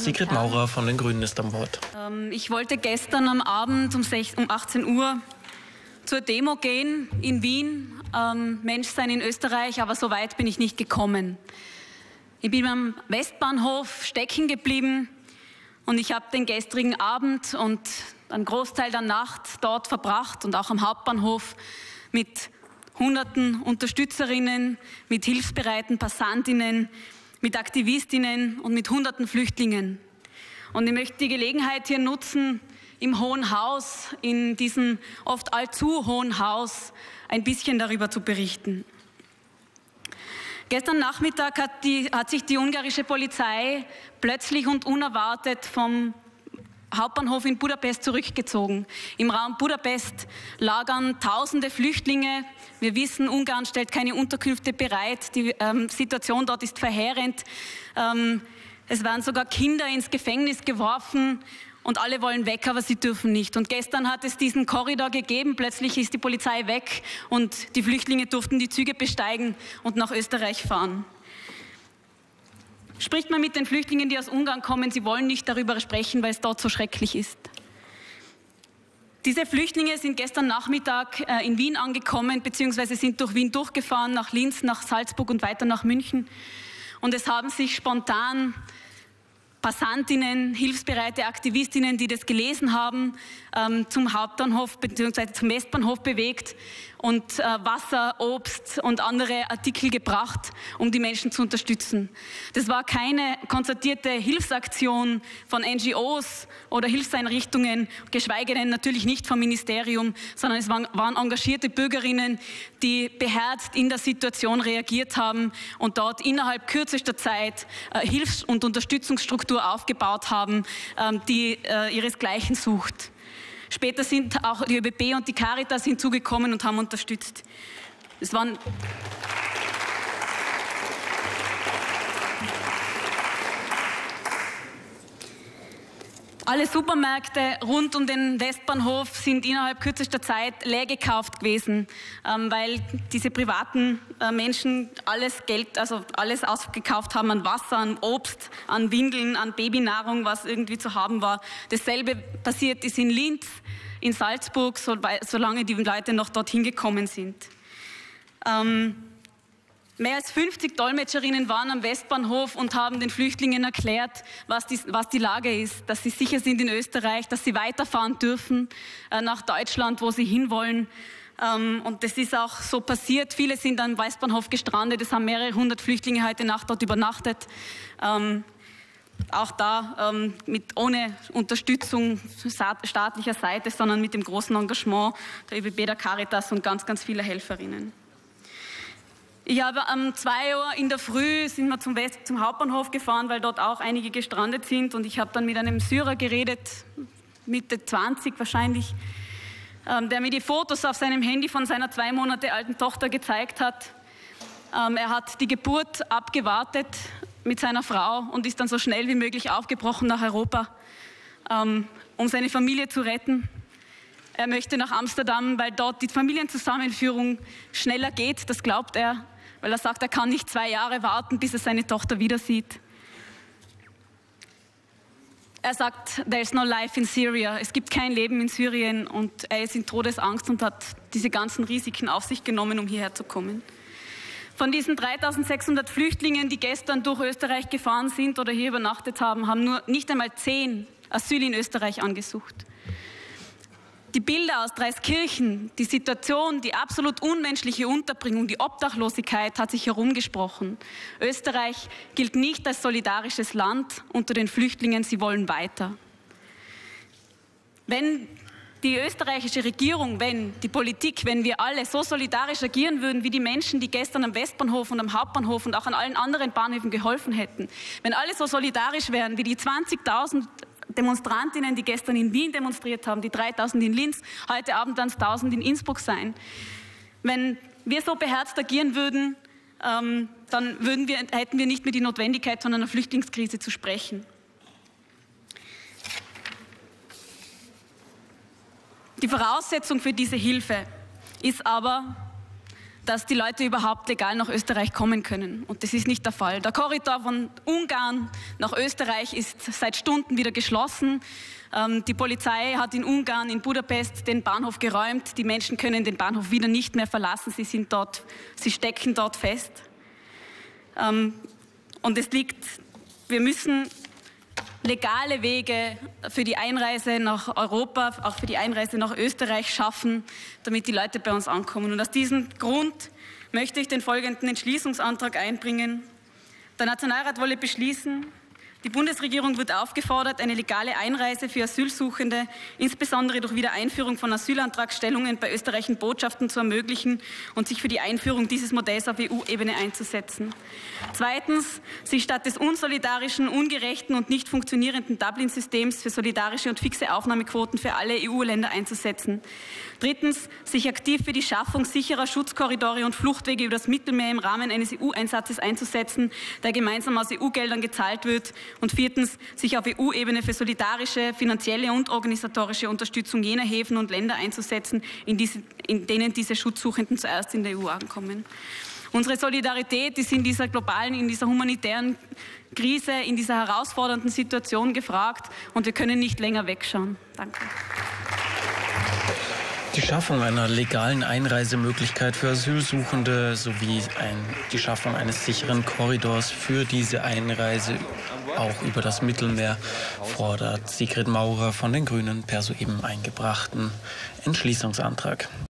Sigrid Maurer von den Grünen ist am Wort. Ich wollte gestern am Abend um 18 Uhr zur Demo gehen in Wien, Menschsein in Österreich, aber so weit bin ich nicht gekommen. Ich bin am Westbahnhof stecken geblieben und ich habe den gestrigen Abend und einen Großteil der Nacht dort verbracht und auch am Hauptbahnhof mit hunderten Unterstützerinnen, mit hilfsbereiten Passantinnen, mit Aktivistinnen und mit hunderten Flüchtlingen. Und ich möchte die Gelegenheit hier nutzen, im Hohen Haus, in diesem oft allzu hohen Haus, ein bisschen darüber zu berichten. Gestern Nachmittag hat sich die ungarische Polizei plötzlich und unerwartet vom Hauptbahnhof in Budapest zurückgezogen. Im Raum Budapest lagern tausende Flüchtlinge. Wir wissen, Ungarn stellt keine Unterkünfte bereit. Die Situation dort ist verheerend. Es werden sogar Kinder ins Gefängnis geworfen und alle wollen weg, aber sie dürfen nicht. Und gestern hat es diesen Korridor gegeben. Plötzlich ist die Polizei weg und die Flüchtlinge durften die Züge besteigen und nach Österreich fahren. Spricht man mit den Flüchtlingen, die aus Ungarn kommen, sie wollen nicht darüber sprechen, weil es dort so schrecklich ist. Diese Flüchtlinge sind gestern Nachmittag in Wien angekommen, beziehungsweise sind durch Wien durchgefahren, nach Linz, nach Salzburg und weiter nach München. Und es haben sich spontan Passantinnen, hilfsbereite Aktivistinnen, die das gelesen haben, zum Hauptbahnhof bzw. zum Westbahnhof bewegt und Wasser, Obst und andere Artikel gebracht, um die Menschen zu unterstützen. Das war keine konzertierte Hilfsaktion von NGOs oder Hilfseinrichtungen, geschweige denn natürlich nicht vom Ministerium, sondern es waren engagierte Bürgerinnen, die beherzt in der Situation reagiert haben und dort innerhalb kürzester Zeit Hilfs- und Unterstützungsstruktur aufgebaut haben, die ihresgleichen sucht. Später sind auch die ÖBB und die Caritas hinzugekommen und haben unterstützt. Es waren alle Supermärkte rund um den Westbahnhof sind innerhalb kürzester Zeit leer gekauft gewesen, weil diese privaten Menschen alles Geld, also alles ausgekauft haben an Wasser, an Obst, an Windeln, an Babynahrung, was irgendwie zu haben war. Dasselbe passiert ist in Linz, in Salzburg, solange die Leute noch dorthin gekommen sind. Mehr als 50 Dolmetscherinnen waren am Westbahnhof und haben den Flüchtlingen erklärt, was die Lage ist, dass sie sicher sind in Österreich, dass sie weiterfahren dürfen nach Deutschland, wo sie hinwollen. Und das ist auch so passiert. Viele sind am Westbahnhof gestrandet. Es haben mehrere hundert Flüchtlinge heute Nacht dort übernachtet. Auch da ohne Unterstützung staatlicher Seite, sondern mit dem großen Engagement der ÖBB, der Caritas und ganz, ganz viele Helferinnen. Ich habe um 2 Uhr in der Früh sind wir zum Hauptbahnhof gefahren, weil dort auch einige gestrandet sind. Und ich habe dann mit einem Syrer geredet, Mitte 20 wahrscheinlich, der mir die Fotos auf seinem Handy von seiner 2 Monate alten Tochter gezeigt hat. Er hat die Geburt abgewartet mit seiner Frau und ist dann so schnell wie möglich aufgebrochen nach Europa, um seine Familie zu retten. Er möchte nach Amsterdam, weil dort die Familienzusammenführung schneller geht, das glaubt er, weil er sagt, er kann nicht 2 Jahre warten, bis er seine Tochter wieder sieht. Er sagt, there's no life in Syria, es gibt kein Leben in Syrien und er ist in Todesangst und hat diese ganzen Risiken auf sich genommen, um hierher zu kommen. Von diesen 3.600 Flüchtlingen, die gestern durch Österreich gefahren sind oder hier übernachtet haben, haben nur nicht einmal 10 Asyl in Österreich angesucht. Die Bilder aus Dreiskirchen, die Situation, die absolut unmenschliche Unterbringung, die Obdachlosigkeit hat sich herumgesprochen. Österreich gilt nicht als solidarisches Land unter den Flüchtlingen, sie wollen weiter. Wenn die österreichische Regierung, wenn die Politik, wenn wir alle so solidarisch agieren würden wie die Menschen, die gestern am Westbahnhof und am Hauptbahnhof und auch an allen anderen Bahnhöfen geholfen hätten, wenn alle so solidarisch wären wie die 20.000 Demonstrantinnen, die gestern in Wien demonstriert haben, die 3.000 in Linz, heute Abend werden es 1.000 in Innsbruck sein. Wenn wir so beherzt agieren würden, dann hätten wir nicht mehr die Notwendigkeit, von einer Flüchtlingskrise zu sprechen. Die Voraussetzung für diese Hilfe ist aber, dass die Leute überhaupt legal nach Österreich kommen können. Und das ist nicht der Fall. Der Korridor von Ungarn nach Österreich ist seit Stunden wieder geschlossen. Die Polizei hat in Ungarn, in Budapest, den Bahnhof geräumt. Die Menschen können den Bahnhof wieder nicht mehr verlassen. Sie stecken dort fest. Und wir müssen legale Wege für die Einreise nach Europa, auch für die Einreise nach Österreich schaffen, damit die Leute bei uns ankommen. Und aus diesem Grund möchte ich den folgenden Entschließungsantrag einbringen. Der Nationalrat wolle beschließen, die Bundesregierung wird aufgefordert, eine legale Einreise für Asylsuchende, insbesondere durch Wiedereinführung von Asylantragstellungen bei österreichischen Botschaften zu ermöglichen und sich für die Einführung dieses Modells auf EU-Ebene einzusetzen. Zweitens, sich statt des unsolidarischen, ungerechten und nicht funktionierenden Dublin-Systems für solidarische und fixe Aufnahmequoten für alle EU-Länder einzusetzen. Drittens, sich aktiv für die Schaffung sicherer Schutzkorridore und Fluchtwege über das Mittelmeer im Rahmen eines EU-Einsatzes einzusetzen, der gemeinsam aus EU-Geldern gezahlt wird. Und viertens, sich auf EU-Ebene für solidarische, finanzielle und organisatorische Unterstützung jener Häfen und Länder einzusetzen, in denen diese Schutzsuchenden zuerst in der EU ankommen. Unsere Solidarität ist in dieser globalen, in dieser humanitären Krise, in dieser herausfordernden Situation gefragt und wir können nicht länger wegschauen. Danke. Die Schaffung einer legalen Einreisemöglichkeit für Asylsuchende sowie die Schaffung eines sicheren Korridors für diese Einreise auch über das Mittelmeer fordert Sigrid Maurer von den Grünen per soeben eingebrachten Entschließungsantrag.